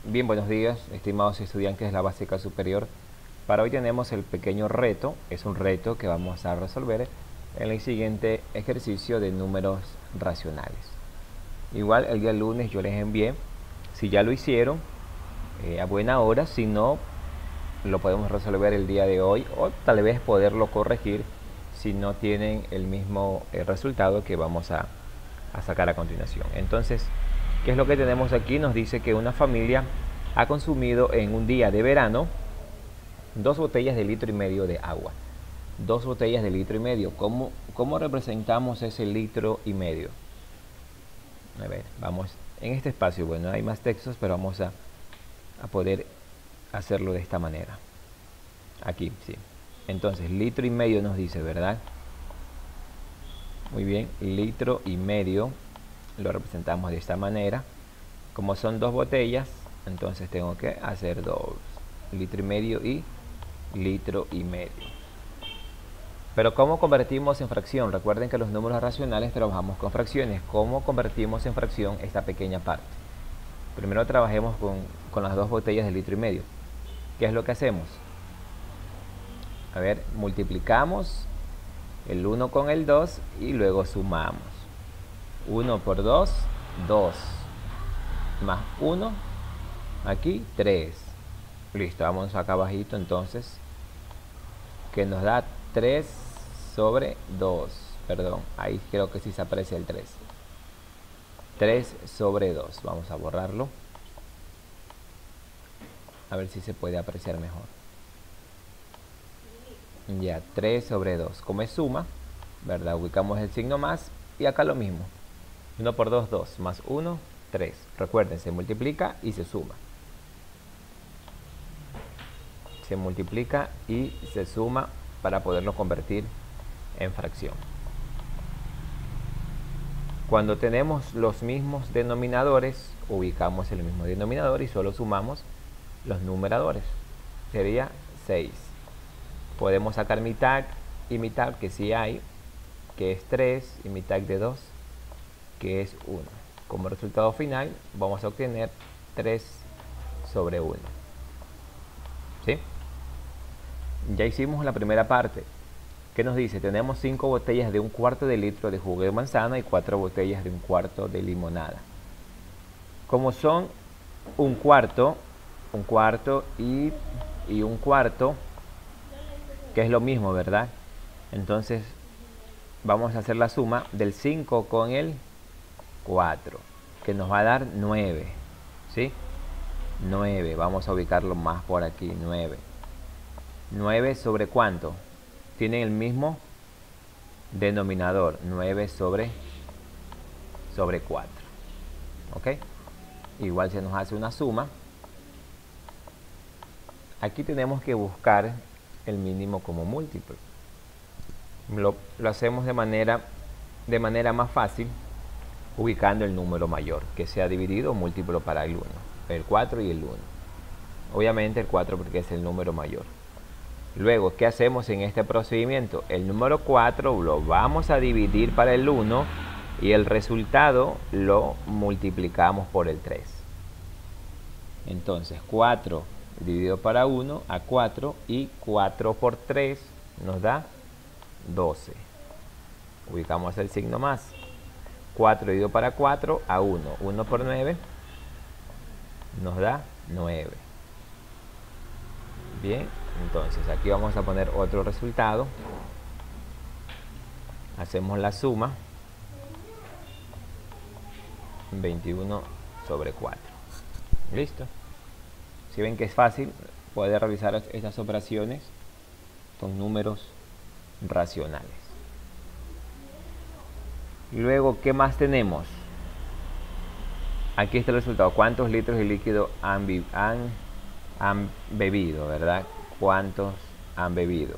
Bien, buenos días, estimados estudiantes de la básica superior. Para hoy tenemos el pequeño reto, es un reto que vamos a resolver en el siguiente ejercicio de números racionales. Igual el día lunes yo les envié, si ya lo hicieron, a buena hora, si no, lo podemos resolver el día de hoy o tal vez poderlo corregir si no tienen el mismo resultado que vamos a sacar a continuación. Entonces, ¿qué es lo que tenemos aquí? Nos dice que una familia ha consumido en un día de verano 2 botellas de 1,5 litros de agua. 2 botellas de 1,5 litros. ¿Cómo representamos ese 1,5 litros? A ver, vamos en este espacio. Bueno, hay más textos, pero vamos a poder hacerlo de esta manera. Aquí, sí. Entonces, 1,5 litros nos dice, ¿verdad? Muy bien, 1,5 litros lo representamos de esta manera. Como son 2 botellas, entonces tengo que hacer 2 litros y medio y 1,5 litros. Pero ¿cómo convertimos en fracción? Recuerden que los números racionales trabajamos con fracciones. ¿Cómo convertimos en fracción esta pequeña parte? Primero trabajemos con las 2 botellas de 1,5 litros. ¿Qué es lo que hacemos? A ver, multiplicamos el 1 con el 2 y luego sumamos. 1 por 2, 2. Más 1, aquí 3. Listo, vamos acá abajito entonces, que nos da 3 sobre 2. Perdón, ahí creo que sí se aprecia el 3. 3 sobre 2. Vamos a borrarlo. A ver si se puede apreciar mejor. Ya, 3 sobre 2. Como es suma, ¿verdad? Ubicamos el signo más y acá lo mismo. 1 por 2, 2. Más 1, 3. Recuerden, se multiplica y se suma. Se multiplica y se suma para poderlo convertir en fracción. Cuando tenemos los mismos denominadores, ubicamos el mismo denominador y solo sumamos los numeradores. Sería 6. Podemos sacar mitad y mitad, que sí hay, que es 3, y mitad de 2, que es 1. Como resultado final vamos a obtener 3 sobre 1. ¿Sí? Ya hicimos la primera parte. ¿Qué nos dice? Tenemos 5 botellas de 1/4 de litro de jugo de manzana y 4 botellas de 1/4 de limonada. Como son 1/4, 1/4 y 1/4, que es lo mismo, ¿verdad? Entonces vamos a hacer la suma del 5 con el 4, que nos va a dar 9. ¿Sí? 9. Vamos a ubicarlo más por aquí. 9. 9 sobre ¿cuánto? Tienen el mismo denominador. 9 sobre 4. ¿Ok? Igual se nos hace una suma. Aquí tenemos que buscar el mínimo como múltiplo. Lo hacemos de manera más fácil, ubicando el número mayor, que sea dividido o múltiplo para el 1. El 4 y el 1. Obviamente el 4 porque es el número mayor. Luego, ¿qué hacemos en este procedimiento? El número 4 lo vamos a dividir para el 1 y el resultado lo multiplicamos por el 3. Entonces 4 dividido para 1 a 4 y 4 por 3 nos da 12. Ubicamos el signo más. 4 dividido para 4 a 1. 1 por 9 nos da 9. Bien, entonces aquí vamos a poner otro resultado. Hacemos la suma. 21 sobre 4. Listo. Si ven que es fácil, puede realizar estas operaciones con números racionales. Luego, ¿qué más tenemos? Aquí está el resultado. ¿Cuántos litros de líquido han bebido, verdad? ¿Cuántos han bebido?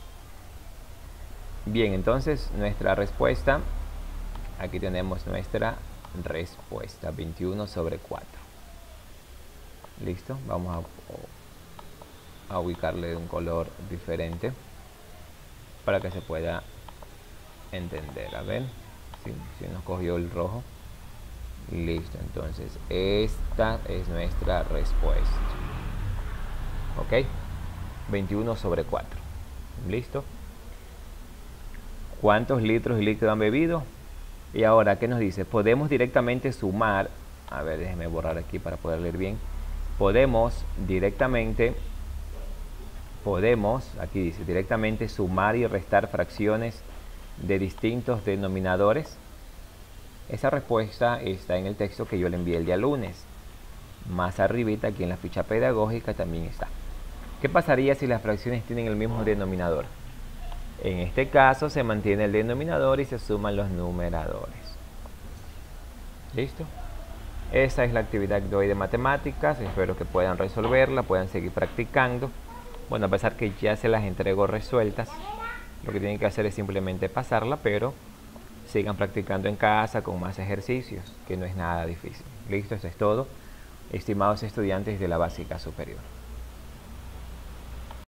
Bien, entonces nuestra respuesta, aquí tenemos nuestra respuesta, 21 sobre 4. Listo, vamos a ubicarle un color diferente para que se pueda entender. A ver si nos cogió el rojo. Listo, entonces esta es nuestra respuesta. ¿Ok? 21/4. ¿Listo? ¿Cuántos litros de líquido han bebido? Y ahora, ¿qué nos dice? Podemos directamente sumar. A ver, déjeme borrar aquí para poder leer bien. Aquí dice, directamente sumar y restar fracciones de distintos denominadores. Esa respuesta está en el texto que yo le envié el día lunes. Más arribita, aquí en la ficha pedagógica también está. ¿Qué pasaría si las fracciones tienen el mismo denominador? En este caso se mantiene el denominador y se suman los numeradores. ¿Listo? Esa es la actividad de hoy de matemáticas. Espero que puedan resolverla, puedan seguir practicando. Bueno, a pesar que ya se las entrego resueltas, lo que tienen que hacer es simplemente pasarla, pero sigan practicando en casa con más ejercicios, que no es nada difícil. Listo, eso es todo, estimados estudiantes de la básica superior.